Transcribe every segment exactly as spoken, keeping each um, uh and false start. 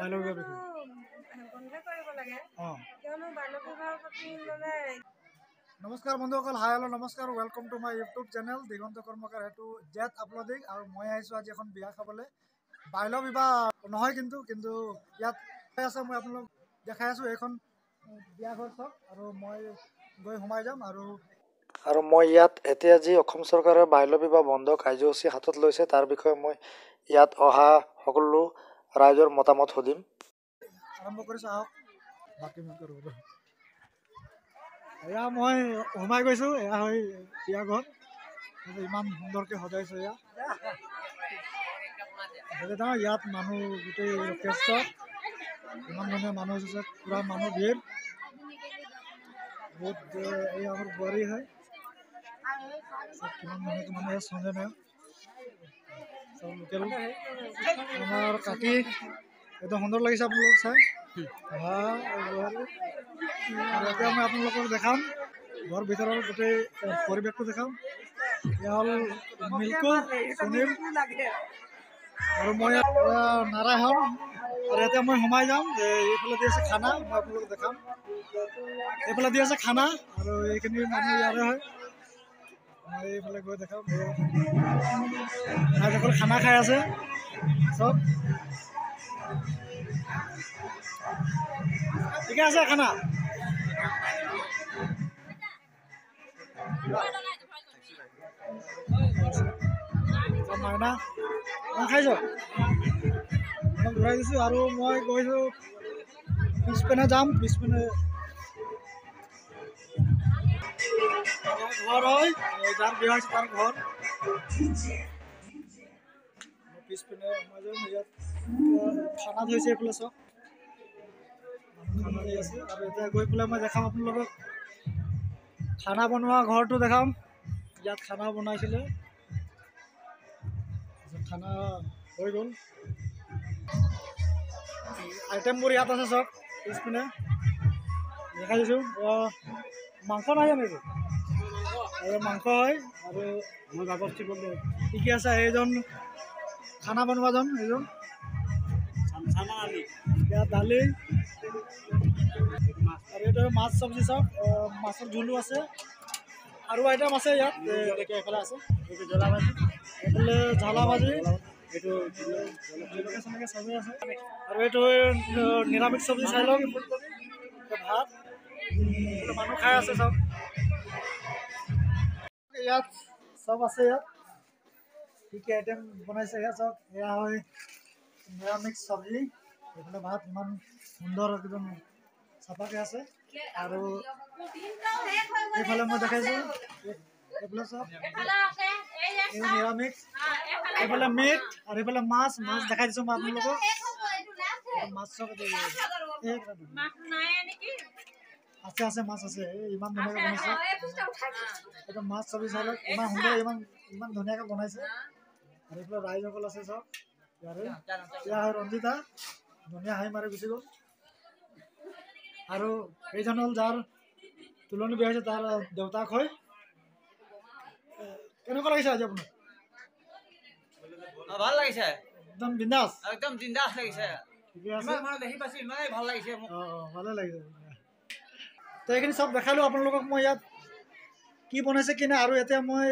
বাল্য বিবাহ বিষয়ে বন্ধ কৰিব লাগে কিয়নো বাল্য বিবাহৰ প্ৰতি মানে নমস্কাৰ বন্ধুসকল হাই হেল্ল' নমস্কাৰ welcome to my YouTube channel Diganta Karmakar হেতু জেট আপলোডিং আৰু মই আহিছোঁ আজি এখন বিয়া খাবলৈ বাল্য বিবাহ নহয় কিন্তু কিন্তু ইয়াত আছে মই আপোনালোক দেখাই আছোঁ এইখন বিয়া ঘৰ চাওক আৰু মই গৈ সোমাই যাম আৰু আৰু মই ইয়াত এতিয়া যি অসম চৰকাৰে বাল্য বিবাহ বন্ধ কাৰ্যসূচী হাতত লৈছে তাৰ বিষয়ে মই ইয়াত অহা সকলো ৰাইজৰ মতামত সুধিম আৰম্ভ কৰিছোঁ আহক বাকী মই কৰিব এয়া মই সোমাই গৈছোঁ এয়া হয় বিয়া ঘৰ ইমান সুন্দৰকৈ সজাইছোঁ এয়া ইয়াত মানুহ গোটেই যথেষ্ট ইমান ধুনীয়া মানুহ আছে পূৰা মানুহ ভিৰ বহুত এই আমাৰ বোৱাৰী হয় কিমান মানুহ মানুহে চন্দে নাই চব লোকেল আমাৰ কাকি একদম সুন্দৰ লাগিছে আপোনালোকক চাই এতিয়া মই আপোনালোকক দেখাম ঘৰ ভিতৰৰ গোটেই পৰিৱেশটো দেখাম এয়া হ'ল মিল্কু সুনীল আৰু মই নাৰায়ণ আৰু এতিয়া মই সোমাই যাম এইফালে দি আছে খানা মই আপোনালোকক দেখাম এইফালে দি আছে খানা আৰু এইখিনি মানুহ ইয়াৰে হয় মই এইফালে গৈ দেখাম ৰাইজসকল খানা খাই আছে চব ঠিকে আছে খানা মাইনা মই খাইছোঁ ঘূৰাই দিছোঁ আৰু মই গৈছোঁ পিছপিনে যাম পিছপিনে ঘৰ হয় যাৰ বিয়া হৈছে তাৰ ঘৰ পিছপিনে সোমাই যাম ইয়াত খানা থৈছে এইফালে চব খানা দি আছে আৰু এতিয়া গৈ পেলাই মই দেখাম আপোনালোকক খানা বনোৱা ঘৰটো দেখাম ইয়াত খানা বনাইছিলে খানা হৈ গ'ল আইটেমবোৰ ইয়াত আছে চব পিছপিনে দেখাই দিছোঁ মাংস নাই জানো এইটো আৰু মাংস হয় আৰু মই বাবস্তি বন্ধু ঠিকে আছে এইজন খানা বনোৱাজন এইজন ইয়াত দালি আৰু এইটো মাছ চব্জি চব মাছৰ জোলো আছে আৰু আইটেম আছে ইয়াত এইফালে আছে এইটো জ্বলা ভাজি এইফালে জ্বলা ভাজি এইটো চবজি আছে আৰু এইটো নিৰামিষ চব্জি চাই লওক ভাত মানুহ খাই আছে চব ইয়াত চব আছে ইয়াত কি কি আইটেম বনাইছে ইয়াত চব এয়া হয় নিৰামিষ চব্জি এইফালে ভাত ইমান সুন্দৰ একদম চাফাকৈ আছে আৰু এইফালে মই দেখাইছোঁ এইফালে চব এই নিৰামিষ এইফালে মিট আৰু এইফালে মাছ মাছ দেখাই দিছোঁ মই আপোনালোকক মাছ চব আছে আছে মাছ আছে ইমান ধুনীয়াকৈ বনাইছে এইটো মাছ চব্জি চাই লওক ইমান সুন্দৰ ইমান ইমান ধুনীয়াকৈ বনাইছে আৰু এইফালে ৰাইজসকল আছে চব ইয়াৰে এয়া হয় ৰঞ্জিতা ধুনীয়া হাঁহি মাৰি গুচি গ'ল আৰু এইজন হ'ল যাৰ তুলনি বিয়া হৈছে তাৰ দেউতাক হয় কেনেকুৱা লাগিছে আজি আপোনাৰ ভাল লাগিছে একদম বিন্দাছ একদম বিন্দাছ লাগিছে ঠিকে আছে মানে দেখি পাইছোঁ ইমানেই ভাল লাগিছে মোক অঁ অঁ ভালে লাগিছে তো এইখিনি চব দেখালোঁ আপোনালোকক মই ইয়াত কি বনাইছে কি নাই আৰু এতিয়া মই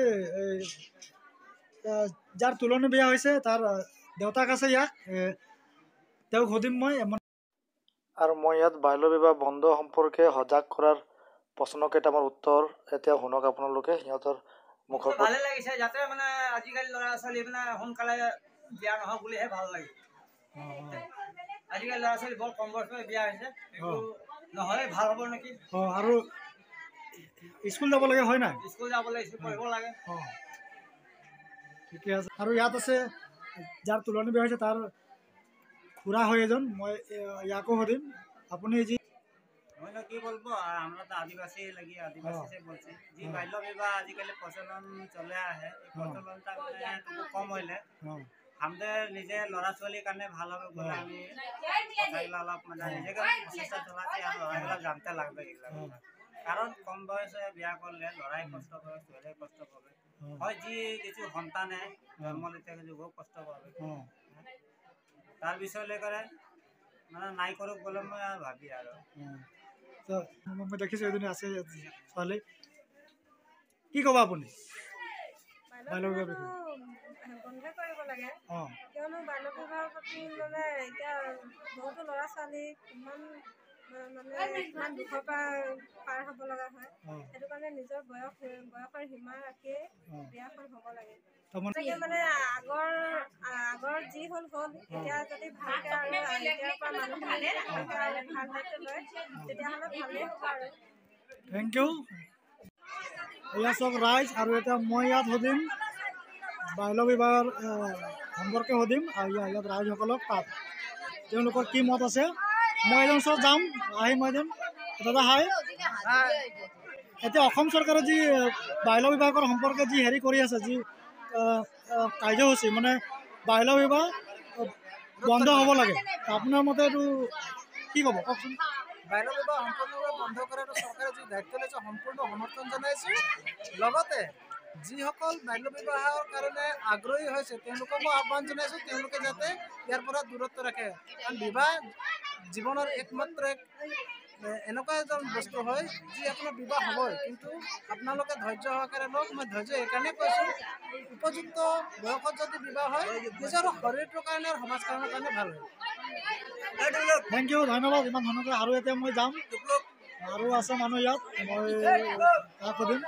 যাৰ তুলনি বিয়া হৈছে তাৰ দেউতাক আছে ইয়াত তেওঁক সুধিম মই আৰু মই ইয়াত বাল্য বিবাহ বন্ধ সম্পৰ্কে সজাগ কৰাৰ প্ৰশ্ন কেইটামান উত্তৰ এতিয়া শুনক আপোনালোকে সিহঁতৰ মুখৰ ভালে লাগিছে যাতে মানে আজিকালি ল'ৰা ছোৱালী মানে সোনকালে বিয়া নহওক বুলিহে ভাল লাগে আজিকালি ল'ৰা ছোৱালী বৰ কম বয়সতে বিয়া হৈছে নহ'লে ভাল হ'ব নেকি অঁ আৰু স্কুল যাব লাগে হয় নাই স্কুল যাব লাগে স্কুল পঢ়িব লাগে অঁ ঠিকে আছে আৰু ইয়াত আছে যাৰ তুলনি বিয়া হৈছে তাৰ খুড়া হয় এজন মই ইয়াকো সুধিম আপুনি যি मैं কি বলবো আমরা তো আদিবাসী লাগি আদিবাসী से বলছি जी बाल्य विवाह आजिकल प्रचलन चले आहे प्रचलनটা মানে একটু কম হইলে আমাদের নিজে লড়া ছোৱালীৰ কাৰণে ভাল হবে বলে আমি কথাগুলো অলপ মানে নিজেকে চেষ্টা চলাতে আর লড়াইগুলো জানতে লাগবে এগুলা কারণ কম বয়সে বিয়া করলে লড়াই কষ্ট করে ছোৱালী কষ্ট পাবে হয় যি কিছু সন্তানে জন্ম দিতে কিছু খুব কষ্ট পাবে তার বিষয় লৈ করে মানে নাই কৰক বুলি মই ভাবি আৰু মই দেখিছোঁ এজনী আছে ছোৱালী কি ক'ব আপুনি বন্ধ কৰিব লাগে কিয়নো বাল্য বিবাহৰ প্ৰতি মানে এতিয়া বহুতো ল'ৰা ছোৱালী ইমান মানে ইমান দুখৰ পৰা পাৰ হ'ব লগা হয় সেইটো কাৰণে নিজৰ বয়স বয়সৰ সীমা ৰাখিয়ে বিয়াখন হ'ব লাগে মানে আগৰ আগৰ যি হ'ল হ'ল এতিয়া যদি ভালকে আৰু এতিয়াৰ পৰা মানুহখিনি ভালকে আৰু ভাল দায়িত্ব লয় তেতিয়াহ'লে ভালেই হ'ব আৰু থেংক ইউ এয়া চব ৰাইজ আৰু এতিয়া মই ইয়াত সুধিম বাল্য বিবাহৰ সম্পৰ্কে সুধিম আৰু ইয়াত ৰাইজসকলক তাত তেওঁলোকৰ কি মত আছে মই এজন ওচৰত যাম আহি মই দিম দাদা হাই এতিয়া অসম চৰকাৰে যি বাল্য বিবাহৰ সম্পৰ্কে যি হেৰি কৰি আছে যি কাৰ্যসূচী মানে বাল্য বিবাহ বন্ধ হ'ব লাগে আপোনাৰ মতে এইটো কি ক'ব কওকচোন বাল্য বিবাহ সম্পূৰ্ণভাৱে বন্ধ কৰাটো চৰকাৰে যি দায়িত্ব লৈছে সম্পূৰ্ণ সমৰ্থন জনাইছোঁ লগতে যিসকল বাল্য বিবাহৰ কাৰণে আগ্ৰহী হৈছে তেওঁলোককো আহ্বান জনাইছোঁ তেওঁলোকে যাতে ইয়াৰ পৰা দূৰত্ব ৰাখে কাৰণ বিবাহ জীৱনৰ একমাত্ৰ এক এনেকুৱা এজন বস্তু হয় যি আপোনাৰ বিবাহ হ'বই কিন্তু আপোনালোকে ধৈৰ্য সহকাৰে লওক মই ধৈৰ্য এইকাৰণে কৈছোঁ উপযুক্ত বয়সত যদি বিবাহ হয় নিজৰ শৰীৰটোৰ কাৰণে আৰু সমাজখনৰ কাৰণে ভাল হয় থেংক ইউ ধন্যবাদ ইমান ধন্যবাদ আৰু এতিয়া মই যাম আৰু আছে মানুহ ইয়াত মই তাক সুধিম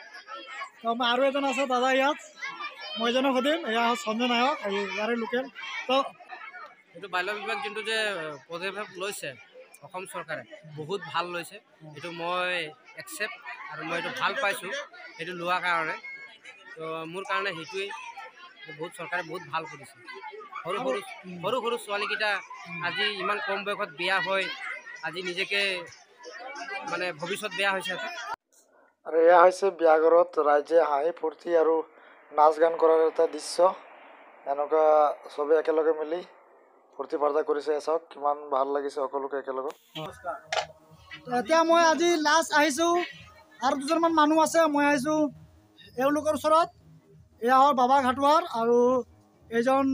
মই আৰু এজন আছে দাদা ইয়াত মই এজনক সুধিম এয়া সঞ্জয় নায়ক ইয়াৰে লোকেল তো এইটো বাল্য বিবাহ যোনটো যে পদক্ষেপ লৈছে অসম চৰকাৰে বহুত ভাল লৈছে এইটো মই একচেপ্ট আৰু মই এইটো ভাল পাইছোঁ সেইটো লোৱাৰ কাৰণে তো মোৰ কাৰণে সেইটোৱেই বহুত চৰকাৰে বহুত ভাল কৰিছে সৰু সৰু সৰু সৰু ছোৱালীকেইটা আজি ইমান কম বয়সত বিয়া হয় আজি নিজকে মানে ভৱিষ্যত বেয়া হৈছে আৰু এয়া হৈছে বিয়াঘৰত ৰাইজে হাঁহি ফূৰ্তি আৰু নাচ গান কৰাৰ এটা দৃশ্য এনেকুৱা চবে একেলগে মিলি ফূৰ্তি ফাৰ্তা কৰিছে চাওক কিমান ভাল লাগিছে সকলোকে একেলগে এতিয়া মই আজি লাষ্ট আহিছোঁ আৰু দুজনমান মানুহ আছে মই আহিছোঁ এওঁলোকৰ ওচৰত এয়া হ'ল বাবা ঘাটোৱাৰ আৰু এইজন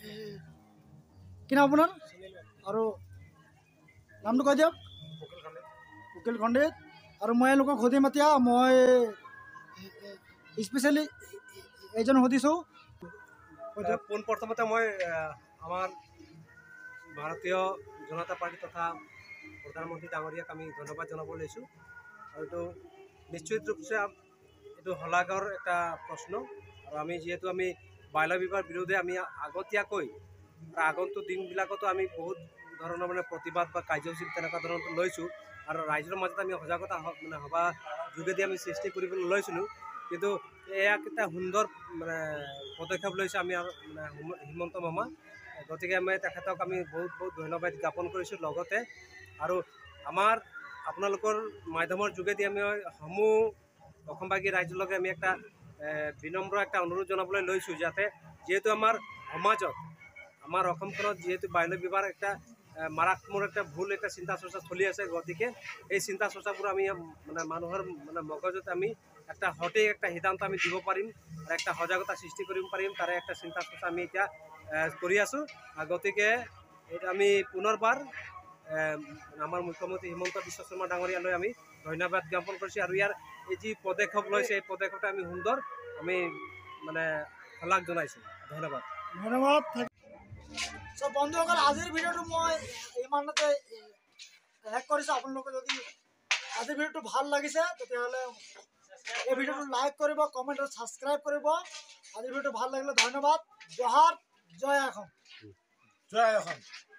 কি নাম আপোনাৰ আৰু নামটো কৈ দিয়ক উকিল খণ্ডিত আৰু মই এওঁলোকক সুধিম এতিয়া মই স্পেচিয়েলি এইজন সুধিছোঁ পোনপ্ৰথমতে মই আমাৰ ভাৰতীয় জনতা পাৰ্টি তথা প্ৰধানমন্ত্ৰী ডাঙৰীয়াক আমি ধন্যবাদ জনাব লৈছোঁ আৰু এইটো নিশ্চিত ৰূপে এইটো শলাগৰ এটা প্ৰশ্ন আৰু আমি যিহেতু আমি বাল্য বিবাহৰ বিৰুদ্ধে আমি আগতীয়াকৈ আগন্তুক দিনবিলাকতো আমি বহুত ধৰণৰ মানে প্ৰতিবাদ বা কাৰ্যসূচী তেনেকুৱা ধৰণৰ লৈছোঁ আৰু ৰাইজৰ মাজত আমি সজাগতা মানে সভা যোগেদি আমি সৃষ্টি কৰিবলৈ লৈছিলোঁ কিন্তু এয়া এটা সুন্দৰ মানে পদক্ষেপ লৈছে আমি মানে হিমন্ত মামা গতিকে আমি তেখেতক আমি বহুত বহুত ধন্যবাদ জ্ঞাপন কৰিছোঁ লগতে আৰু আমাৰ আপোনালোকৰ মাধ্যমৰ যোগেদি আমি সমূহ অসমবাসী ৰাইজৰ লগে আমি একটা বিনম্ৰ একটা অনুৰোধ জনাবলৈ লৈছোঁ যাতে যিহেতু আমাৰ সমাজত আমাৰ অসমখনত যিহেতু বাল্য বিবাহ একটা মাৰাত্মক একটা ভুল একটা চিন্তা চৰ্চা চলি আছে গতিকে এই চিন্তা চৰ্চাবোৰ আমি মানে মানুহৰ মানে মগজুত আমি একটা সঠিক একটা সিদ্ধান্ত আমি দিব পাৰিম আৰু একটা সজাগতা সৃষ্টি কৰিব পাৰিম তাৰে একটা চিন্তা চৰ্চা আমি এতিয়া কৰি আছোঁ গতিকে আমি পুনৰবাৰ আমাৰ মুখ্যমন্ত্ৰী হিমন্ত বিশ্ব শৰ্মা ডাঙৰীয়ালৈ আমি ধন্যবাদ জ্ঞাপন কৰিছোঁ আৰু ইয়াৰ এই যি পদক্ষেপ লৈছে এই পদক্ষেপটো আমি সুন্দৰ আমি মানে শলাগ জনাইছোঁ ধন্যবাদ ধন্যবাদ চ' বন্ধুসকল আজিৰ ভিডিঅ'টো মই ইমানতে শেষ কৰিছোঁ আপোনালোকে যদি আজিৰ ভিডিঅ'টো ভাল লাগিছে তেতিয়াহ'লে এই ভিডিঅ'টো লাইক কৰিব কমেণ্ট আৰু ছাবস্ক্ৰাইব কৰিব আজিৰ ভিডিঅ'টো ভাল লাগিলে ধন্যবাদ জহাৰ জয় অসম জয় অসম।